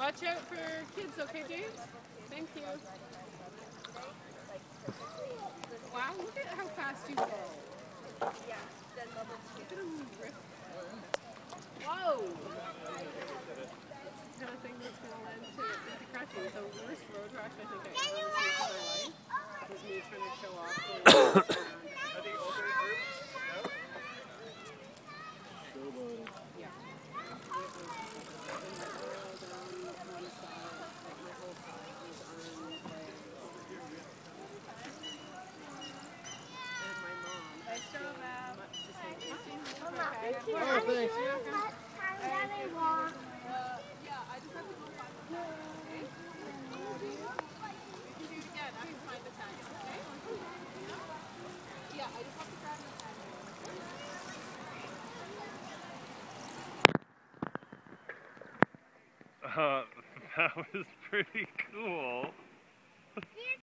Watch out for kids, okay, James? Thank you. Wow, look at how fast you go. Yeah, then level 2. Look at him rip. Whoa! Kind of thing that's going to lend to crashing. The worst road rash I think I ever received in my life was me trying to show off the Are the older groups out? Yeah. It was my oil down one side, like my whole side was arms, legs. And my mom Nice job, Ab. much the same thing. Thank you. Oh, thanks. Yeah, I just have to go find the tag, okay? We can do it again after you find the tag, okay? Yeah, I just have to grab the tag. That was pretty cool.